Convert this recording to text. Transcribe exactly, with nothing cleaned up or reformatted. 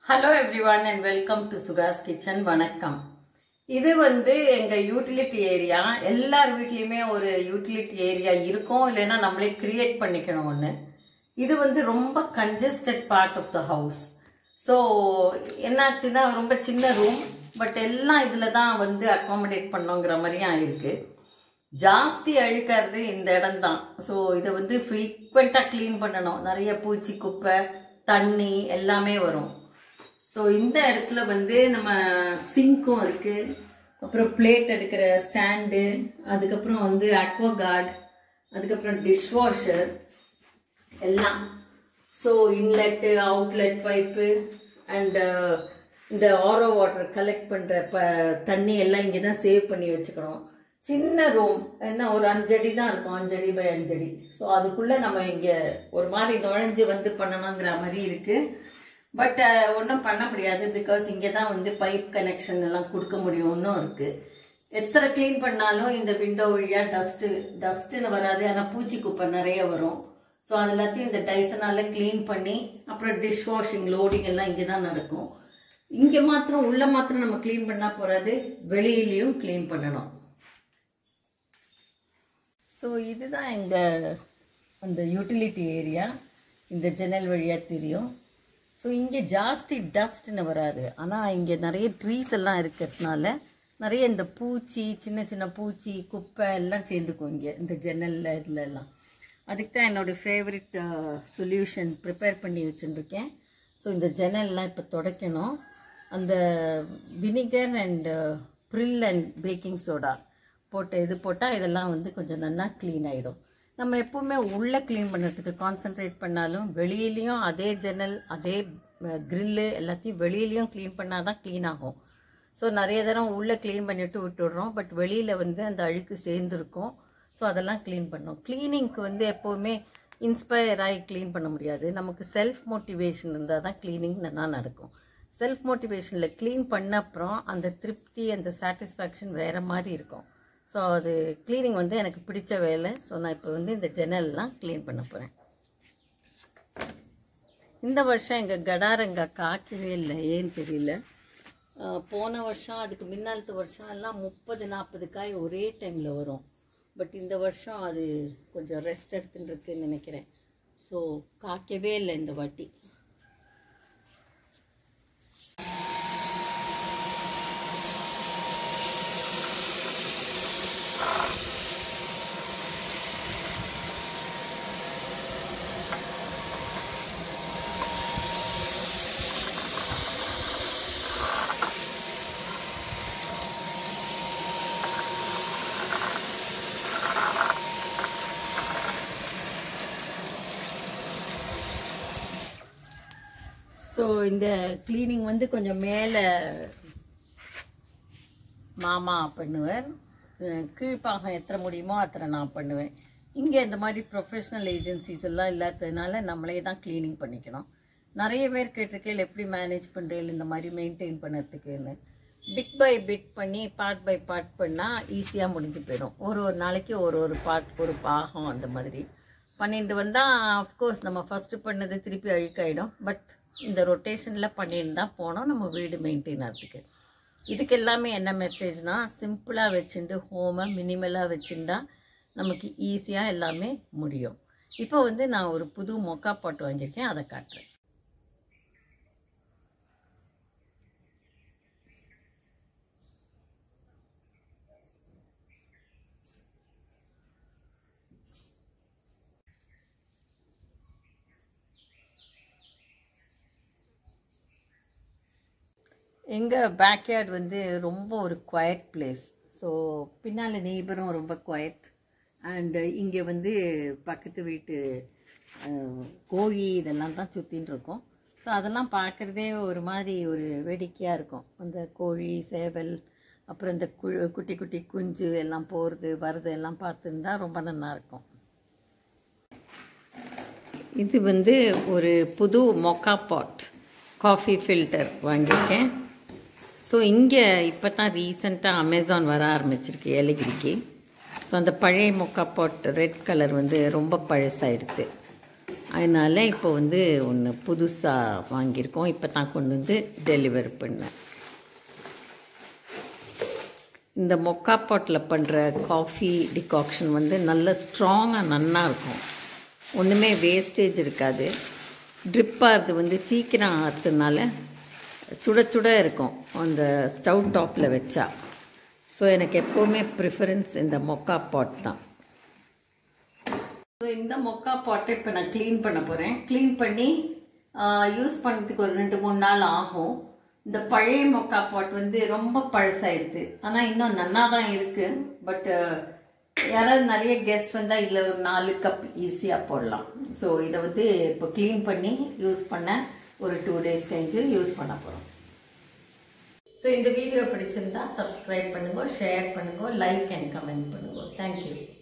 Hello everyone and welcome to Suga's Kitchen. வணக்கம். இது வந்து எங்க யூட்டிலிட்டி ஏரியா. எல்லார் வீட்லயுமே ஒரு யூட்டிலிட்டி ஏரியா இருக்கும், இல்லைன்னா நம்மளே கிரியேட் பண்ணிக்கணும் ஒன்று. இது வந்து ரொம்ப congested part of the house. So என்னாச்சுன்னா ரொம்ப சின்ன ரூம், பட் எல்லாம் இதில் தான் வந்து அக்காமடேட் பண்ணோங்கிற மாதிரியும் ஆயிருக்கு. ஜாஸ்தி அழுக்கிறது இந்த இடம் தான். ஸோ இதை வந்து ஃப்ரீக்வெண்ட்டாக க்ளீன் பண்ணணும். நிறைய பூச்சி, குப்பை, தண்ணி எல்லாமே வரும். ஸோ இந்த இடத்துல வந்து நம்ம சிங்க்கும் இருக்கு, அப்புறம் பிளேட் எடுக்கிற ஸ்டாண்டு, அதுக்கப்புறம் வந்து அக்வா கார்டு, அதுக்கப்புறம் டிஷ்வாஷர் எல்லாம். So inlet, outlet pipe and இந்த ஆரோ வாட்டர் கலெக்ட் பண்ணுற ப தண்ணி எல்லாம் இங்கே தான் சேவ் பண்ணி வச்சுக்கணும். சின்ன ரூம், என்ன ஒரு அஞ்சடி தான் இருக்கும், அஞ்சடி பை அஞ்சடி. ஸோ அதுக்குள்ளே நம்ம இங்கே ஒரு மாதிரி நுழைஞ்சு வந்து பண்ணணுங்கிற மாதிரி இருக்குது. பட் ஒன்றும் பண்ண முடியாது, பிகாஸ் இங்கே தான் வந்து பைப் கனெக்ஷன் எல்லாம் கொடுக்க முடியும். ஒன்றும் இருக்குது. எத்தனை க்ளீன் பண்ணாலும் இந்த விண்டோ வழியாக டஸ்ட்டு டஸ்ட்டுன்னு வராது, ஆனால் பூச்சி குப்பை நிறைய வரும். ஸோ அது எல்லாத்தையும் இந்த டைசனால் க்ளீன் பண்ணி, அப்புறம் டிஷ் வாஷிங், லோடிங் எல்லாம் இங்கே தான் நடக்கும். இங்கே மாத்திரம் உள்ள மாத்திரம் நம்ம க்ளீன் பண்ணால் போகாது, வெளியிலையும் க்ளீன் பண்ணணும். ஸோ இதுதான் எங்கள் அந்த யூட்டிலிட்டி ஏரியா. இந்த ஜன்னல் வழியாக தெரியும். ஸோ இங்கே ஜாஸ்தி டஸ்ட்னு வராது, ஆனால் இங்கே நிறைய ட்ரீஸ் எல்லாம் இருக்கிறதுனால நிறைய இந்த பூச்சி, சின்ன சின்ன பூச்சி, குப்பை எல்லாம் சேர்ந்துக்கும் இங்கே இந்த ஜன்னலில் இதில் எல்லாம். அதுக்கு தான் என்னோடய ஃபேவரட் சொல்யூஷன் ப்ரிப்பேர் பண்ணி வச்சுருக்கேன். ஸோ இந்த ஜன்னல்லாம் இப்போ துடைக்கணும். அந்த vinegar and Pril and baking soda போட்டு இது போட்டால் இதெல்லாம் வந்து கொஞ்சம் நல்லா க்ளீன் ஆகிடும். நம்ம எப்போவுமே உள்ளே க்ளீன் பண்ணுறதுக்கு கான்சென்ட்ரேட் பண்ணாலும் வெளியிலையும் அதே ஜன்னல், அதே க்ரில்லு எல்லாத்தையும் வெளியிலையும் க்ளீன் பண்ணால் தான் க்ளீன் ஆகும். ஸோ நிறைய தரம் உள்ளே க்ளீன் பண்ணிவிட்டு விட்டுடுறோம், பட் வெளியில் வந்து அந்த அழுக்கு சேர்ந்துருக்கும். ஸோ அதெல்லாம் க்ளீன் பண்ணோம். க்ளீனிங்க்கு வந்து எப்போவுமே இன்ஸ்பயர் ஆகி க்ளீன் பண்ண முடியாது. நமக்கு செல்ஃப் மோட்டிவேஷன் இருந்தால் தான் க்ளீனிங் நல்லா நடக்கும். செல்ஃப் மோட்டிவேஷனில் க்ளீன் பண்ண அப்புறம் அந்த திருப்தி, அந்த சாட்டிஸ்ஃபேக்ஷன் வேறு மாதிரி இருக்கும். ஸோ அது க்ளீனிங் வந்து எனக்கு பிடிச்ச வேலை. ஸோ நான் இப்போ வந்து இந்த ஜன்னல்லாம் க்ளீன் பண்ண போகிறேன். இந்த வருஷம் எங்கள் கடாரங்க காய்க்கவே இல்லை, ஏன்னு தெரியல. போன வருஷம், அதுக்கு முன்னாலத்து வருஷம் எல்லாம் முப்பது நாற்பது காய் ஒரே டைமில் வரும். பட் இந்த வருஷம் அது கொஞ்சம் ரெஸ்ட் எடுத்துன்னு இருக்குன்னு நினைக்கிறேன். ஸோ காய்க்கவே இல்லை இந்த வாட்டி. ஸோ இந்த க்ளீனிங் வந்து கொஞ்சம் மேலே மாமா பண்ணுவார், கீழ்ப்பாகம் எத்தனை முடியுமோ அத்தனை நான் பண்ணுவேன். இங்கே இந்த மாதிரி ப்ரொஃபஷ்னல் ஏஜென்சிஸ் எல்லாம் இல்லாததுனால நம்மளே தான் க்ளீனிங் பண்ணிக்கணும். நிறைய பேர் கேட்டிருக்கேன் எப்படி மேனேஜ் பண்ணுறேன் இந்த மாதிரி மெயின்டைன் பண்ணுறதுக்குன்னு. பிட் பை பிட் பண்ணி பார்ட் பை பார்ட் பண்ணால் ஈஸியாக முடிஞ்சு போயிடும். ஒரு ஒரு நாளைக்கு ஒரு ஒரு பார்ட், ஒரு பாகம் அந்த மாதிரி பண்ணிட்டு வந்தால் அஃப்கோர்ஸ் நம்ம ஃபஸ்ட்டு பண்ணது திருப்பி அழுக்காயிடும். பட் இந்த ரொட்டேஷனில் பண்ணிட்டு தான் போனோம் நம்ம வீடு மெயின்டைன் ஆகிறதுக்கு. இதுக்கு எல்லாமே என்ன மெசேஜ்னால், சிம்பிளாக வச்சுட்டு ஹோமை மினிமலாக வச்சுட்டா நமக்கு ஈஸியாக எல்லாமே முடியும். இப்போ வந்து நான் ஒரு புது மொக்கா பாட் வாங்கியிருக்கேன், அதை காட்டுறேன். எங்கள் பேக்யார்ட் வந்து ரொம்ப ஒரு குவைட் பிளேஸ். ஸோ பின்னால் நெய்பரும் ரொம்ப குவைட். அண்டு இங்கே வந்து பக்கத்து வீட்டு கோழி இதெல்லாம் தான் சுற்றின்னு இருக்கோம். ஸோ அதெல்லாம் பார்க்குறதே ஒரு மாதிரி ஒரு வேடிக்கையாக இருக்கும். அந்த கோழி, சேவல், அப்புறம் இந்த கு குட்டி குட்டி குஞ்சு எல்லாம் போகிறது வர்றது எல்லாம் பார்த்துருந்தா ரொம்ப நல்லாயிருக்கும். இது வந்து ஒரு புது மொக்கா பாட், காஃபி ஃபில்டர் வாங்கியிருக்கேன். ஸோ இங்கே இப்போ தான் ரீசெண்டாக அமேசான் வர ஆரம்பிச்சிருக்கு ஏலகிரிக்கு. ஸோ அந்த பழைய மொக்கா பாட் ரெட் கலர் வந்து ரொம்ப பழசாயிடுது. அதனால் இப்போ வந்து ஒன்று புதுசாக வாங்கியிருக்கோம். இப்போ தான் கொண்டு வந்து டெலிவர் பண்ணேன். இந்த மொக்கா பாட்டில் பண்ணுற காஃபி டிகாக்ஷன் வந்து நல்ல ஸ்ட்ராங்காக நன்னா இருக்கும். ஒன்றுமே வேஸ்டேஜ் இருக்காது. ட்ரிப்பாகிறது வந்து சீக்கிரம் ஆகிறதுனால சுட சுட இருக்கும் அந்த ஸ்டவ் டாப்பில் வச்சா. ஸோ எனக்கு எப்போவுமே ப்ரிஃபரன்ஸ் இந்த மொக்கா பாட் தான். ஸோ இந்த மொக்கா பாட்டை இப்போ நான் க்ளீன் பண்ண போகிறேன். க்ளீன் பண்ணி யூஸ் பண்ணுறதுக்கு ஒரு ரெண்டு மூணு நாள் ஆகும். இந்த பழைய மொக்கா பாட் வந்து ரொம்ப பழசாயிடுது. ஆனால் இன்னும் நன்னா தான் இருக்குது. பட் யாராவது நிறைய கெஸ்ட் வந்தால் இதில் ஒரு நாலு கப் ஈஸியாக போடலாம். ஸோ இதை வந்து இப்போ க்ளீன் பண்ணி யூஸ் பண்ண ஒரு டூ டேஸ் கழிஞ்சு யூஸ் பண்ண போகிறோம். ஸோ இந்த வீடியோ பிடிச்சிருந்தா சப்ஸ்கிரைப் பண்ணுங்க, ஷேர் பண்ணுங்க, லைக் அண்ட் கமெண்ட் பண்ணுங்க. தேங்க்யூ.